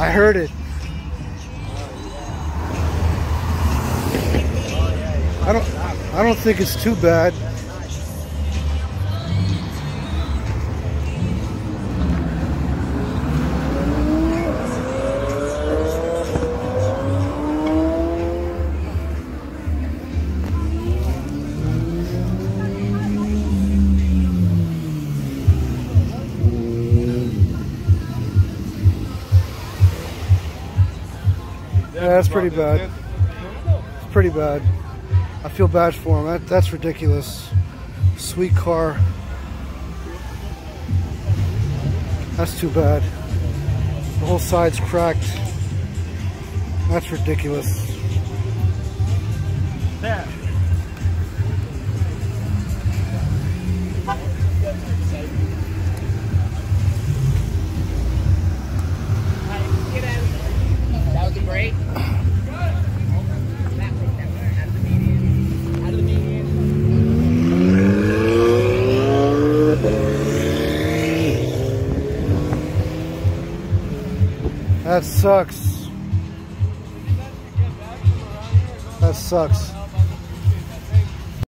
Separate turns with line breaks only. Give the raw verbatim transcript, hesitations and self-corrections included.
I heard it. I don't I don't think it's too bad. Yeah, that's pretty bad. It's pretty bad. I feel bad for him. That, that's ridiculous. Sweet car. That's too bad. The whole side's cracked. That's ridiculous.
There. That was a break.
That sucks. That sucks.